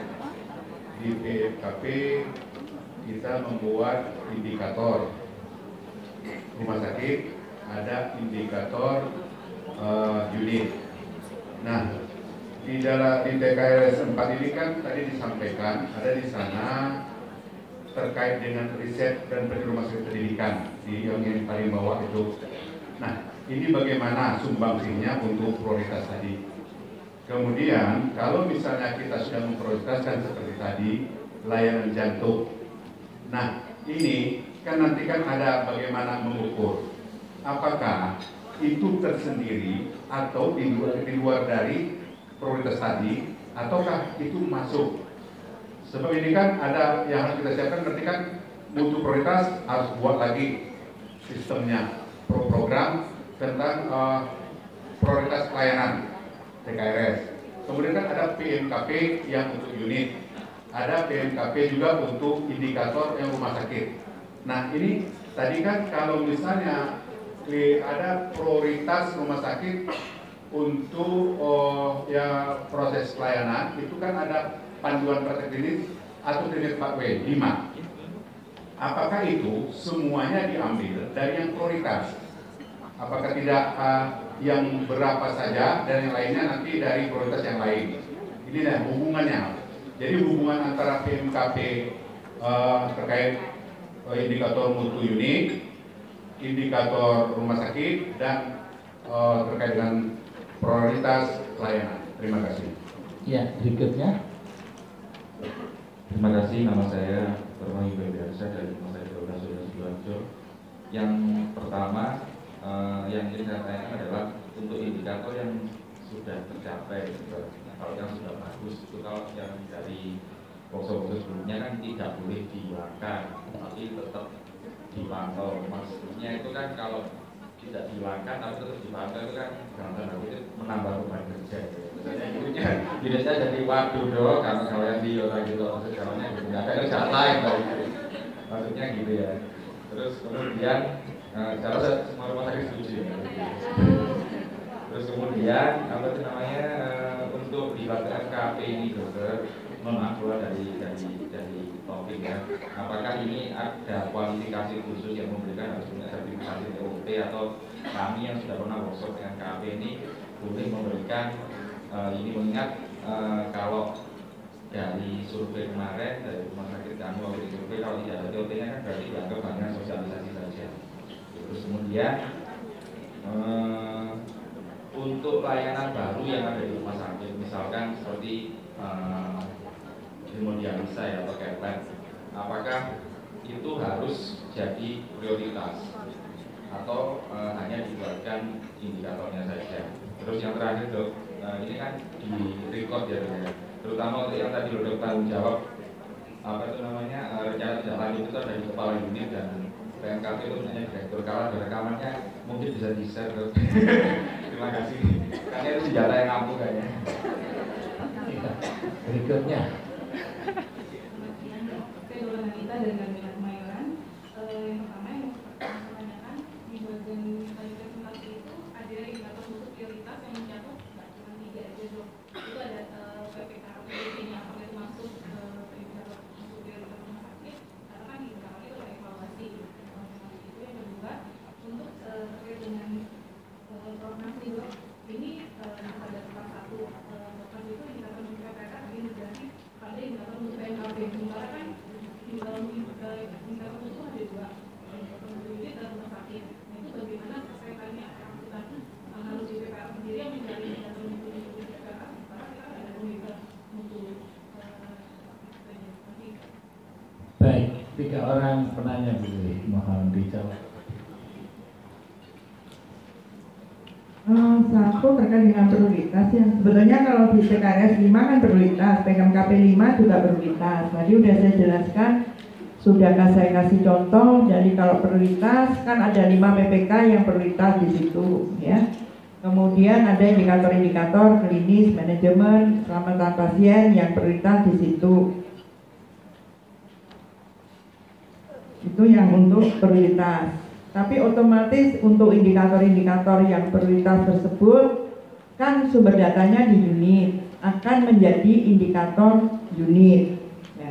di P F K P kita membuat indikator rumah sakit, ada indikator uh, unit. Nah, di dalam di T K R S empat ini kan tadi disampaikan ada di sana terkait dengan riset dan rumah sakit pendidikan di yang, yang paling bawah itu. Nah, ini bagaimana sumbangsinya untuk prioritas tadi. Kemudian kalau misalnya kita sudah memprioritaskan seperti tadi layanan jantung. Nah, ini kan nanti kan ada bagaimana mengukur apakah itu tersendiri atau di luar, di luar dari prioritas tadi ataukah itu masuk. Sebab ini kan ada yang harus kita siapkan, berarti kan mutu prioritas harus buat lagi sistemnya, pro program tentang uh, prioritas pelayanan T K R S. Kemudian kan ada P M K P yang untuk unit, ada P M K P juga untuk indikator yang rumah sakit. Nah ini tadi kan kalau misalnya ada prioritas rumah sakit untuk oh, ya proses pelayanan itu kan ada panduan praktek klinis atau klinis empat W lima. Apakah itu semuanya diambil dari yang prioritas? Apakah tidak uh, yang berapa saja dan yang lainnya nanti dari prioritas yang lain? Ini lah hubungannya. Jadi hubungan antara P M K P uh, terkait uh, indikator mutu unit, indikator rumah sakit dan uh, terkait dengan prioritas pelayanan. Terima kasih. Ya, berikutnya. Terima kasih, nama saya Permahi Bebiarsa dari Rumah Sakit Darurat Sulianti Sidoarjo. Yang pertama uh, yang ingin saya tanyakan adalah untuk indikator yang sudah tercapai. Nah, kalau yang sudah bagus itu kalau yang dari workshop sebelumnya kan tidak boleh dihilangkan, tapi tetap dipantau. Maksudnya itu kan kalau tidak dihilangkan tapi terus dipantau itu kan dalam tanda kutip menambah beban kerja. Misalnya intinya Indonesia jadi waduh dong karena kalau yang di orang gitu sejarahnya gitu nggak ada kerjaan lain maksudnya gitu ya. Terus kemudian uh, cara semua rumah sakit setuju ya. Terus kemudian apa itu namanya uh, untuk di F K P ini dokter, mohon maaf keluar dari dari dari topik ya. Apakah ini ada kualifikasi khusus yang memberikan harus punya sertifikasi T O P atau kami yang sudah pernah workshop dengan K P ini boleh memberikan uh, ini mengingat uh, kalau dari survei kemarin dari rumah sakit kami waktu di survei kalau tidak ada T O P-nya kan berarti dianggap hanya sosialisasi saja. Terus kemudian uh, untuk layanan baru yang ada di rumah sakit, misalkan seperti uh, hemodialisa ya atau cath lab, apakah itu harus jadi prioritas atau uh, hanya dibuatkan indikatornya saja? Terus yang terakhir dok, uh, ini kan di record ya dok ya, terutama untuk yang tadi dok tanggung jawab apa itu namanya uh, rencana tidak lanjut itu dari kepala unit dan P M K P itu sebenarnya direktur. Kalau ada rekamannya mungkin bisa di share dok. Terima kasih. Karena itu senjata yang ampuh kayaknya. Berikutnya. Kita dengan minat Kemayoran, yang pertama yang saya tanyakan di bagian presentasi itu ada indikator khusus prioritas yang mencakup nggak cuma tiga aja dok. Itu ada P P K P nya apakah itu masuk indikator khusus prioritas rumah sakit? Karena kan di indikator itu ada evaluasi. Itu yang kedua untuk terkait dengan program dok ini ada kelas satu kelas itu indikator P P K ini menjadi pada indikator untuk P M K P. Sementara kan di dalam indikator itu ada dua, indikator unit dan rumah sakit. Nah itu bagaimana Ada orang penanya dulu, mohon dijawab. Uh, satu terkait dengan prioritas ya. Sebetulnya kalau di T K R S lima kan prioritas, P M K P lima juga prioritas. Tadi udah saya jelaskan, sudah saya kasih contoh. Jadi kalau prioritas kan ada lima P P K yang prioritas di situ ya. Kemudian ada indikator-indikator klinis, manajemen, keselamatan pasien yang prioritas di situ. Itu yang untuk prioritas. Tapi otomatis untuk indikator-indikator yang prioritas tersebut kan sumber datanya di unit, akan menjadi indikator unit ya.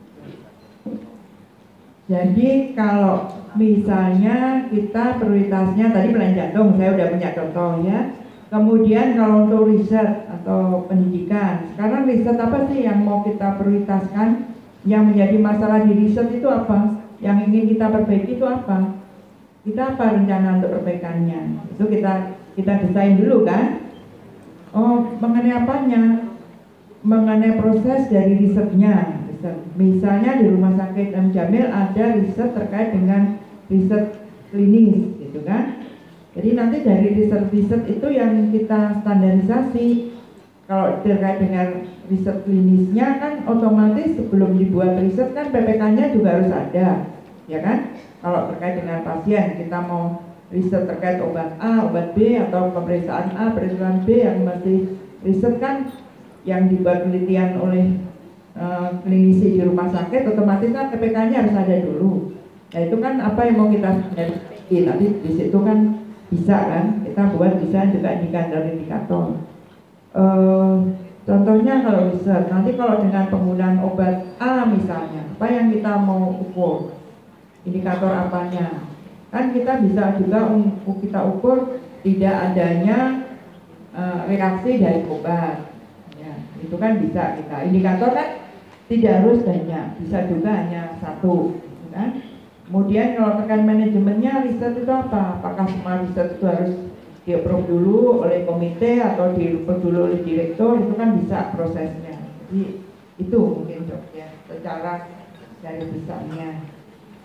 Jadi kalau misalnya kita prioritasnya tadi pelayanan jantung, saya udah punya contoh ya. Kemudian kalau untuk riset atau pendidikan, sekarang riset apa sih yang mau kita prioritaskan? Yang menjadi masalah di riset itu apa? Yang ingin kita perbaiki itu apa? Kita apa rencana untuk perbaikannya? Itu kita kita desain dulu kan? Oh, mengenai apanya? Mengenai proses dari risetnya. Riset. Misalnya di Rumah Sakit M Jamil ada riset terkait dengan riset klinis, gitu kan? Jadi nanti dari riset-riset itu yang kita standarisasi. Kalau terkait dengan riset klinisnya kan otomatis sebelum dibuat riset kan P P K-nya juga harus ada, ya kan? Kalau terkait dengan pasien, kita mau riset terkait obat A, obat B, atau pemeriksaan A, pemeriksaan B yang masih riset kan yang dibuat penelitian oleh uh, klinisi di rumah sakit, otomatis kan P P K-nya harus ada dulu. Nah itu kan apa yang mau kita selesaikan, nanti di situ kan bisa kan, kita buat bisa juga indikator-indikator. Uh, contohnya kalau riset, nanti kalau dengan penggunaan obat A misalnya, apa yang kita mau ukur? Indikator apanya? Kan kita bisa juga um, kita ukur tidak adanya uh, reaksi dari obat. Ya, itu kan bisa kita. Indikator kan tidak harus banyak, bisa juga hanya satu. Gitu kan? Kemudian kalau terkait manajemennya riset itu apa? Apakah semua riset itu harus di-approve dulu oleh komite atau di-approve dulu oleh direktur? Itu kan bisa prosesnya. Jadi itu mungkin ya secara dari besarnya.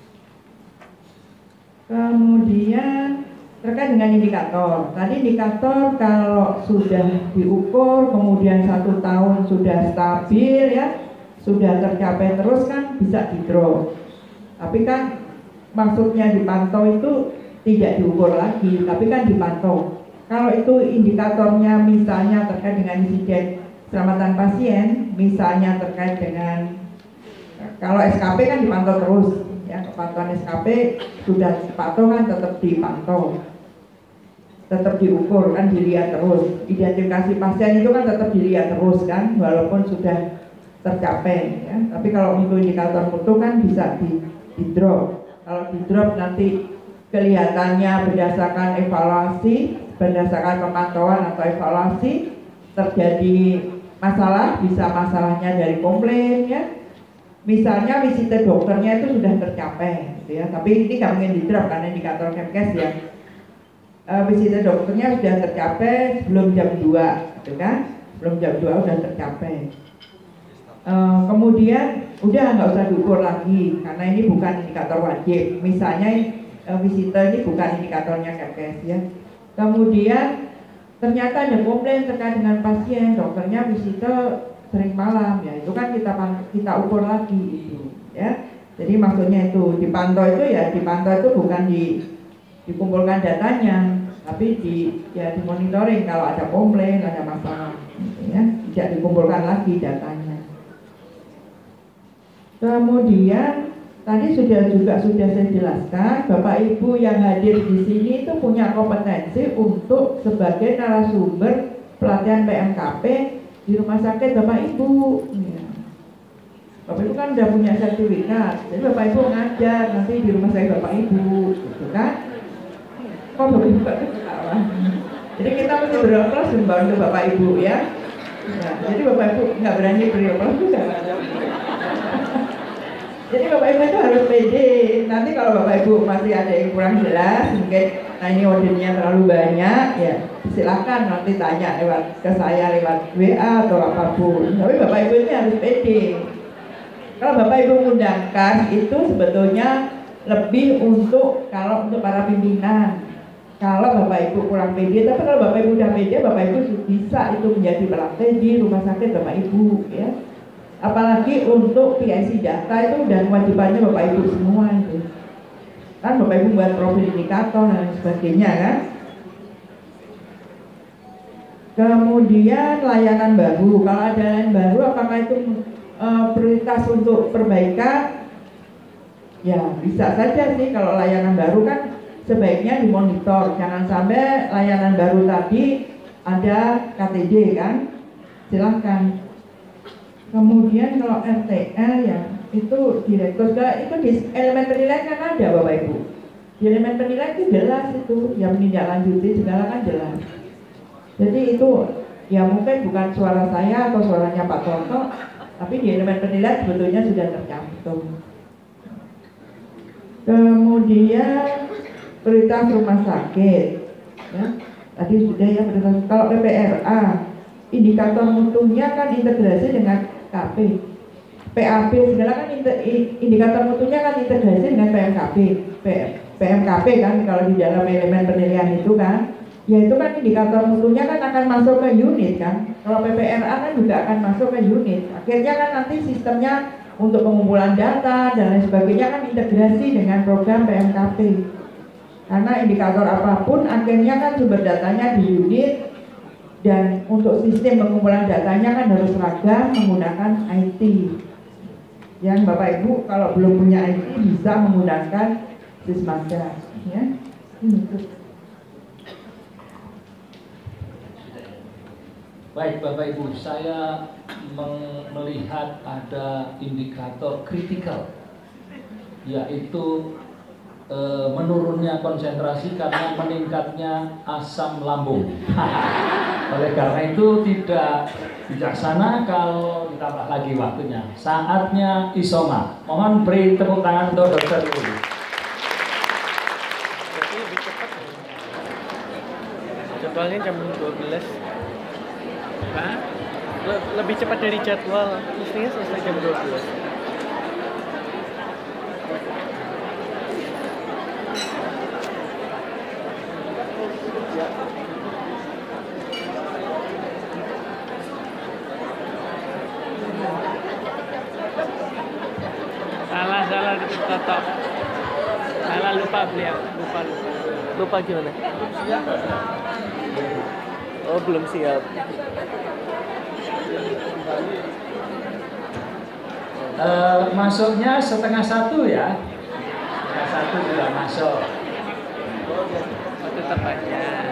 Kemudian terkait dengan indikator. Tadi indikator kalau sudah diukur kemudian satu tahun sudah stabil ya, sudah tercapai terus kan bisa di-drop. Tapi kan maksudnya dipantau itu tidak diukur lagi, tapi kan dipantau. Kalau itu indikatornya misalnya terkait dengan insiden keselamatan pasien, misalnya terkait dengan kalau S K P kan dipantau terus. Ya, kepatuhan S K P sudah dipantau kan tetap dipantau, tetap diukur kan, dilihat terus. Identifikasi pasien itu kan tetap dilihat terus kan, walaupun sudah tercapai ya. Tapi kalau untuk indikator mutu kan bisa di, di drop. Kalau di drop nanti kelihatannya berdasarkan evaluasi, berdasarkan pemantauan atau evaluasi terjadi masalah, bisa masalahnya dari komplain ya. Misalnya visite dokternya itu sudah tercapai, gitu ya. Tapi ini nggak mungkin di-drop karena indikator Kemkes ya. E, visite dokternya sudah tercapai sebelum jam dua, gitu kan? Sebelum jam dua sudah tercapai. E, kemudian udah nggak usah diukur lagi karena ini bukan indikator wajib. Misalnya e, visite ini bukan indikatornya Kemkes ya. Kemudian ternyata ada komplain terkait dengan pasien, dokternya visite sering malam ya, itu kan kita kita ukur lagi itu ya. Jadi maksudnya itu dipantau itu ya dipantau itu bukan di dikumpulkan datanya, tapi di ya dimonitoring kalau ada komplain, ada masalah gitu ya, tidak dikumpulkan lagi datanya. Kemudian tadi sudah juga sudah saya jelaskan, Bapak Ibu yang hadir di sini itu punya kompetensi untuk sebagai narasumber pelatihan P M K P di rumah sakit Bapak Ibu ya. Bapak Ibu kan udah punya sertifikat, jadi Bapak Ibu ngajar nanti di rumah sakit Bapak Ibu gitu kan. Kok Bapak Ibu gak ketawa? Jadi kita mesti beroperasi membantu Bapak Ibu ya, ya. Jadi Bapak Ibu nggak berani beroperasi juga. Jadi Bapak Ibu itu harus pede. Nanti kalau Bapak Ibu masih ada yang kurang jelas, mungkin nah ini ordernya terlalu banyak ya, silakan nanti tanya lewat ke saya lewat W A atau apapun. Tapi Bapak Ibu ini harus pede. Kalau Bapak Ibu mengundangkan itu sebetulnya lebih untuk kalau untuk para pimpinan. Kalau Bapak Ibu kurang pede, tapi kalau Bapak Ibu udah pede, Bapak Ibu bisa itu menjadi pelatih di rumah sakit Bapak Ibu, ya. Apalagi untuk P I C data itu udah kewajibannya Bapak Ibu semua itu. Kan Bapak Ibu buat profil indikator dan sebagainya kan. Kemudian layanan baru, kalau ada layanan baru apakah itu e, prioritas untuk perbaikan? Ya bisa saja sih, kalau layanan baru kan sebaiknya dimonitor, jangan sampai layanan baru tadi ada K T D kan, silahkan. Kemudian kalau R T L ya itu direktur segala itu di elemen penilaian kan ada Bapak Ibu. Di elemen penilaian itu jelas itu, yang menindaklanjuti segala kan jelas. Jadi itu ya mungkin bukan suara saya atau suaranya Pak Toto, tapi di elemen penilaian sebetulnya sudah tercantum. Kemudian prioritas rumah sakit, ya tadi sudah ya prioritas. Kalau P P R A, indikator mutunya kan integrasi dengan K P, P A P segala kan indikator mutunya kan integrasi dengan P M K P, P M K P kan kalau di dalam elemen penilaian itu kan, ya itu kan indikator mutunya kan akan masuk ke unit kan. Kalau P P R A kan juga akan masuk ke unit. Akhirnya kan nanti sistemnya untuk pengumpulan data dan lain sebagainya kan integrasi dengan program P M K P. Karena indikator apapun akhirnya kan sumber datanya di unit, dan untuk sistem pengumpulan datanya kan harus seragam menggunakan I T. Yang Bapak Ibu kalau belum punya I T bisa menggunakan Sismada, ya. Baik Bapak Ibu, saya melihat ada indikator kritikal, yaitu e, menurunnya konsentrasi karena meningkatnya asam lambung. Oleh karena itu tidak bijaksana kalau ditambah lagi waktunya. Saatnya isoma. Mohon beri tepuk tangan untuk dokter dulu. Jadwalnya jam dua belas. Hah? Le- lebih cepat dari jadwal, mestinya selesai jam dua belas. Salah, salah ditutup. Salah, lupa beliau, lupa lupa. Lupa gimana? Oh, belum siap. Uh, masuknya setengah satu ya, setengah satu juga masuk. Oh, tetap aja.